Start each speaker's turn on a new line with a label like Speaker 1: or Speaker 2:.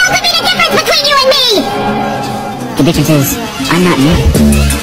Speaker 1: What could be the difference between you and me?
Speaker 2: The difference is, I'm not you.